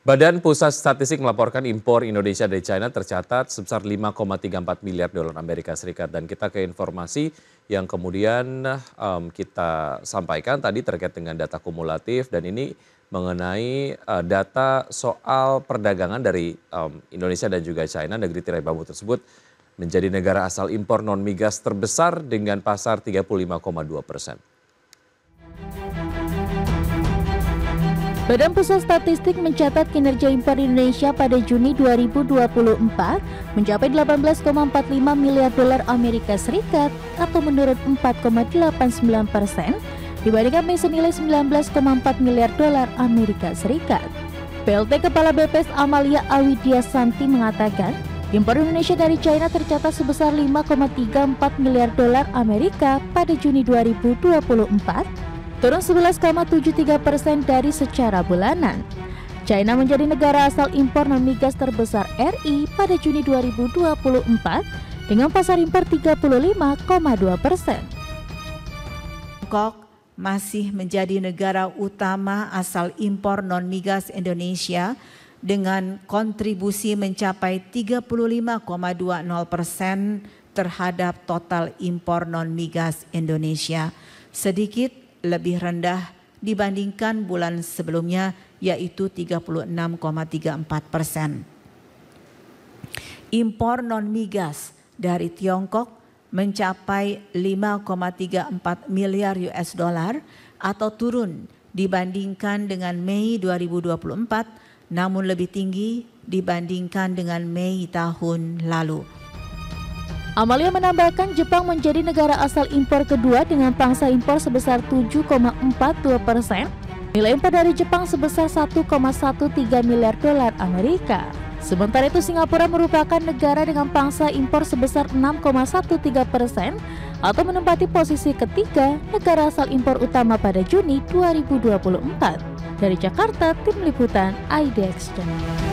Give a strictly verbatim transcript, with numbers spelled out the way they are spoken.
Badan Pusat Statistik melaporkan impor Indonesia dari China tercatat sebesar lima koma tiga empat miliar dolar Amerika Serikat. Dan kita ke informasi yang kemudian um, kita sampaikan tadi terkait dengan data kumulatif dan ini mengenai uh, data soal perdagangan dari um, Indonesia dan juga China. Negeri tirai bambu tersebut menjadi negara asal impor non-migas terbesar dengan pasar tiga puluh lima koma dua persen. Badan Pusat Statistik mencatat kinerja impor Indonesia pada Juni dua ribu dua puluh empat mencapai delapan belas koma empat lima miliar dolar Amerika Serikat atau menurun empat koma delapan sembilan persen dibandingkan Mei senilai sembilan belas koma empat miliar dolar Amerika Serikat. P L T Kepala B P S Amalia Awidia Santi mengatakan, impor Indonesia dari China tercatat sebesar lima koma tiga empat miliar dolar Amerika pada Juni dua ribu dua puluh empat, turun sebelas koma tujuh tiga persen dari secara bulanan. China menjadi negara asal impor non-migas terbesar R I pada Juni dua ribu dua puluh empat dengan pasar impor tiga puluh lima koma dua persen. Tiongkok masih menjadi negara utama asal impor non-migas Indonesia dengan kontribusi mencapai tiga puluh lima koma dua nol persen terhadap total impor non-migas Indonesia, sedikit lebih rendah dibandingkan bulan sebelumnya yaitu tiga puluh enam koma tiga empat persen. Impor non-migas dari Tiongkok mencapai lima koma tiga empat miliar U S dollar atau turun dibandingkan dengan Mei dua ribu dua puluh empat, namun lebih tinggi dibandingkan dengan Mei tahun lalu. Amalia menambahkan Jepang menjadi negara asal impor kedua dengan pangsa impor sebesar tujuh koma empat dua persen. Nilai impor dari Jepang sebesar satu koma tiga belas miliar dolar Amerika. Sementara itu Singapura merupakan negara dengan pangsa impor sebesar enam koma tiga belas persen atau menempati posisi ketiga negara asal impor utama pada Juni dua ribu dua puluh empat. Dari Jakarta, Tim Liputan I D X Channel.